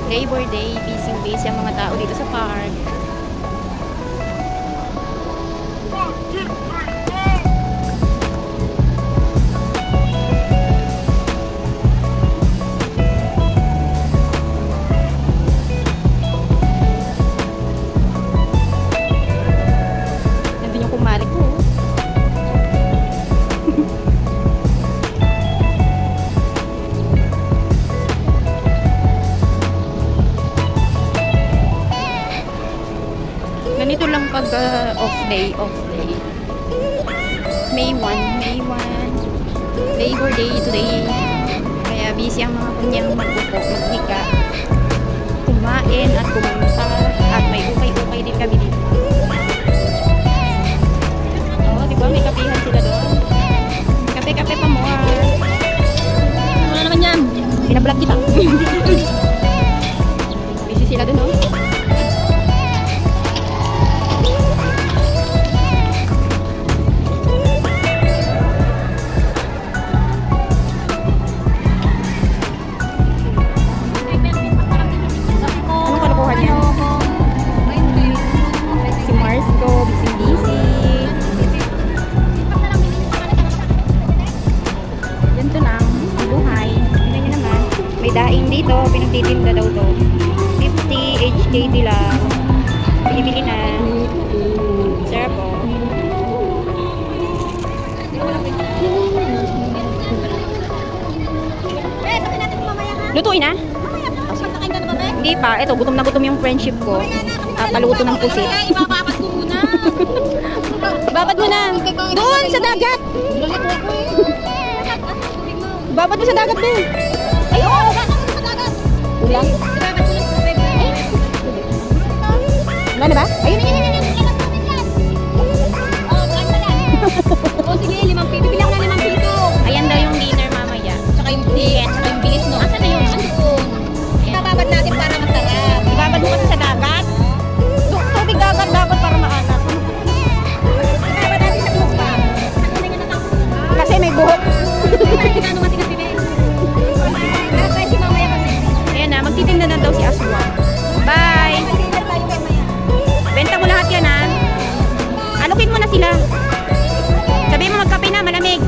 Labor Day, busy ang mga tao dito sa park. Nandun yung kumari ko. Ganito lang pag off day. May 1, Labor Day today. Kaya busy ang mga kunyang magpupo, maghiga, kumain at kumanta. At may ukay-ukay din kami dito. Oh, di ba may kapihan sila doon? Kape-kape pa mo. Wala naman yan. Pinablog kita. Busy sila doon, oh. May daing dito, pinagtitinda daw to. 50 HKD lang. Bibili na. Sarap po. Lutuin na? Hindi pa. Ito, gutom na gutom yung friendship ko. Paluto ng pusit. Ibababad ko muna. Babad mo na. Doon sa dagat. Babad mo sa dagat din. Ay, oo! Ulang? Wala na ba? Ayun, O sige, 5 piso. Bili ako na 5 piso. Ayan daw yung dinner mamaya. Tsaka yung bilis, no? Asan na yun? Andun. Ibababad natin para masarap. Ibabad mo kasi sa dagat? Tubig dagat dapat para maanak. Ibababad natin sa buka. Kasi may buhok. Ayan na, magtitinda na daw si Aswang. Bye! Benta mo lahat yan, ha? Alukin mo na sila. Sabihin mo magkape na, malamig.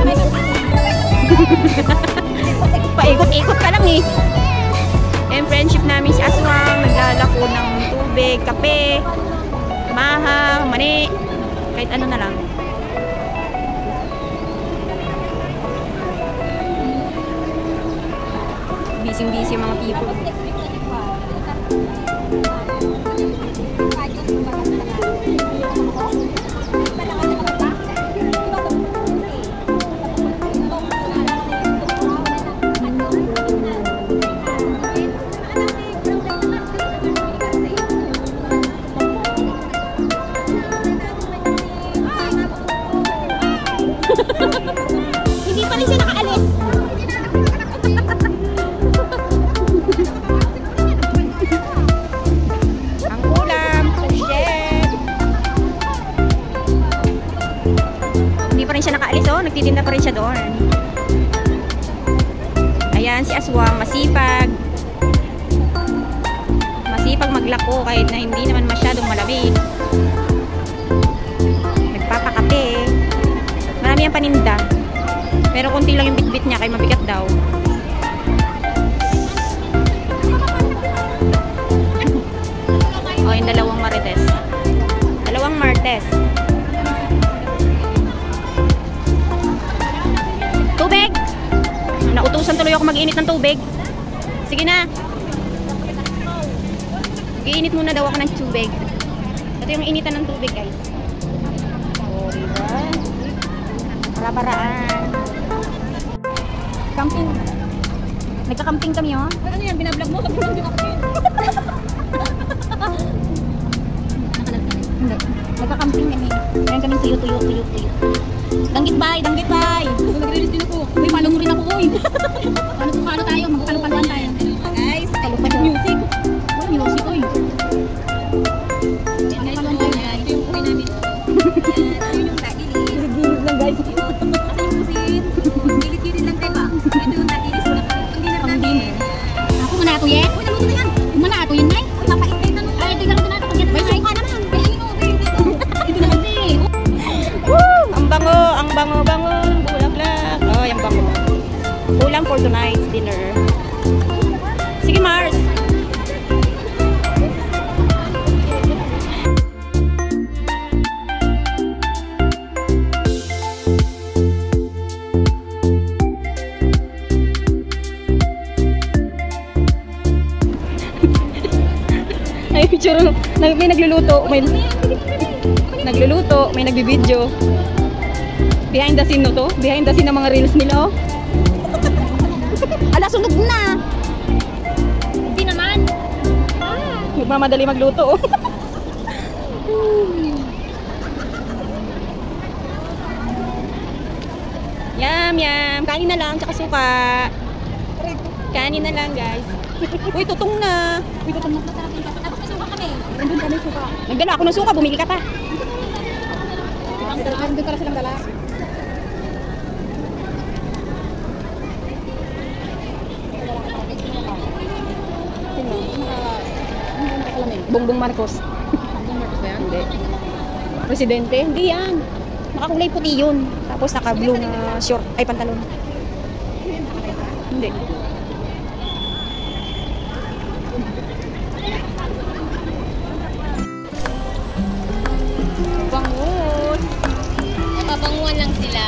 Paikot-ikot ka lang, eh. Yung friendship namin si Aswang, naglalako ng tubig, kape, maha, mani, kahit ano na lang. Busy mga people. Hindi pa rin siya nakaalis. Ang ulam, chef. Hindi pa rin siya nakaalis, oh. Nagtitinda pa rin siya doon. Ayan, si Aswang, masipag. Masipag maglako kahit na hindi naman masyadong malamig. Nagpapakape. Marami ang paninda. Pero konti lang yung bitbit niya kaya mabigat daw. O, yung dalawang marites. Dalawang martes. Tubig! Nautusan tuloy ako mag-init ng tubig. Sige na. Mag-iinit muna daw ako ng tubig. Ito yung initan ng tubig, guys. O, diba? Para-paraan. Camping. Nagka-camping kami, oh. Ano yan? Binablog mo? Sabi ko din ako yun. Nagka-camping kami. Meron kami tuyo. Danggit bay! Nag-release din ako. Uy, follow mo rin ako, uy. Paano tayo? Magpalo-paloan tayo. Guys, Palupad music. Uy, music, uy. Palo-paloan tayo, guys. Ito yung uwi namin. Ito yung tagilis. Gilit lang, guys. Ito yung pusit. Gilit-gilit lang, diba? Ito yung tagilis. Hindi na natin. Ako muna ito, yeah? Uy, naluto na yan. may picture, may nagluluto, may nagbibideo. Behind the scene no to? Behind the scene ng mga reels nila, oh. Ala, sunog na! Hindi naman. Nagmamadali magluto, oh. Yum, yum. Kanin na lang, tsaka suka. Kanin na lang, guys. Uy, tutong na. Uy, ito mas masarap yung pasta. Tapos may suka kami. Nandun kami suka. Nagdala ako ng suka, bumili ka pa. Nandun pala silang dala. Bongbong Marcos. Hindi. Presidente? Hindi yan. Nakakulay puti yun. Tapos naka-blue na short. Ay, pantalon. Hindi. Bangus. Napapanguan lang sila.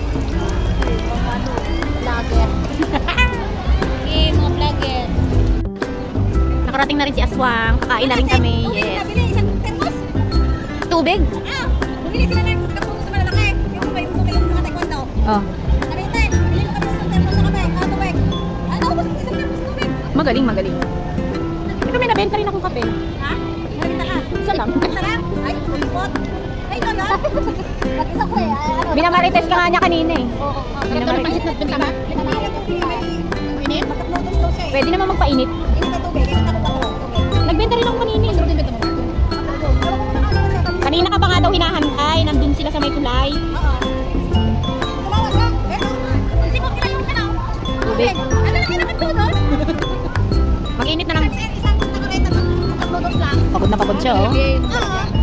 Vlogger. Okay, mga vlogger. Nakarating na rin si Aswang. Kakain na rin kami. Yes. Nabili isang termos. Tubig? Bumili sila ng kapungos sa malalaki. Yung may mga taekwondo. Oh. Sabi tayo, bili mo kami isang termos na kamay. Tubig. Ano ba isang termos tubig? Magaling, magaling. Ito may nabenta rin akong kape. Ha? Nakita ka? Isa lang. Sarap? Ay, ulipot. Ay, ito na. Nakita ko eh. Binamarites ka nga niya kanina eh. Oo. Ganito na pansit na benta ba? Init? Magkaklutos daw siya eh. Pwede naman magpainit. Init na tubig. Init na tubig. Nagbenta rin ako kanina eh. Masarap din benta mo. Kanina ka pa nga daw hinahantay. Nandun sila sa may tulay. Oo. Tumawag ka. Eto. Kasi mo kailangan ka na. Tubig. Ano na kailangan doon? Mag-init na lang. Isang nakakita ng noodles lang. Pagod na pagod siya oh. Oo.